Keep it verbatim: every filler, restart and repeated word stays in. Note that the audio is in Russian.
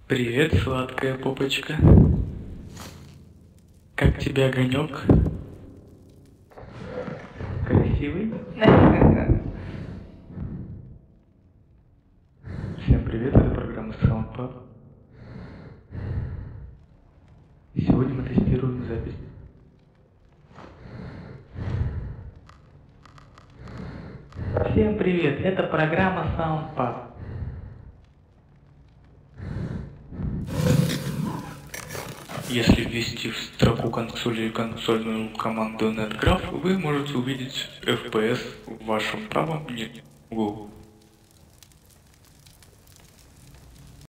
Привет, сладкая попочка. Как тебе огонек? Красивый? Всем привет, это программа SoundPub. Сегодня мы тестируем запись. Всем привет, это программа SoundPub. Если ввести в строку консоли консольную команду netgraph, вы можете увидеть эф пи эс в вашем правом углу.